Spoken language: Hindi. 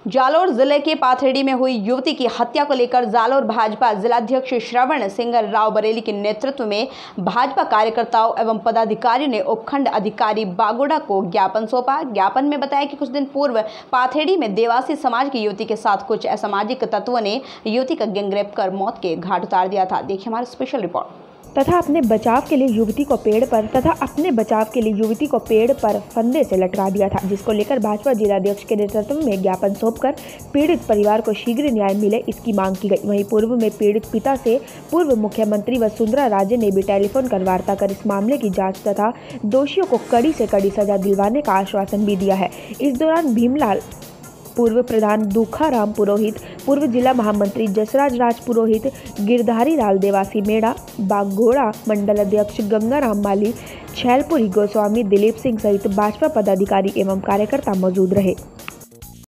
जालोर जिले के पाथर्डी में हुई युवती की हत्या को लेकर जालोर भाजपा जिलाध्यक्ष श्रवण सिंह राव बरेली के नेतृत्व में भाजपा कार्यकर्ताओं एवं पदाधिकारियों ने उपखंड अधिकारी बागोड़ा को ज्ञापन सौंपा। ज्ञापन में बताया कि कुछ दिन पूर्व पाथर्डी में देवासी समाज की युवती के साथ कुछ असामाजिक तत्वों ने युवती का गैंगरेप कर मौत के घाट उतार दिया था। देखिए हमारा स्पेशल रिपोर्ट। तथा अपने बचाव के लिए युवती को पेड़ पर फंदे से लटका दिया था, जिसको लेकर भाजपा जिलाध्यक्ष के नेतृत्व में ज्ञापन सौंपकर पीड़ित परिवार को शीघ्र न्याय मिले इसकी मांग की गई। वहीं पूर्व में पीड़ित पिता से पूर्व मुख्यमंत्री वसुंधरा राजे ने भी टेलीफोन कर वार्ता कर इस मामले की जांच तथा दोषियों को कड़ी से कड़ी सजा दिलवाने का आश्वासन भी दिया है। इस दौरान भीमलाल, पूर्व प्रधान दुखाराम पुरोहित, पूर्व जिला महामंत्री जसराज राज पुरोहित, गिरधारी लाल देवासी मेड़ा, बागोड़ा मंडल अध्यक्ष गंगाराम माली, छैलपुरी गोस्वामी, दिलीप सिंह सहित भाजपा पदाधिकारी एवं कार्यकर्ता मौजूद रहे।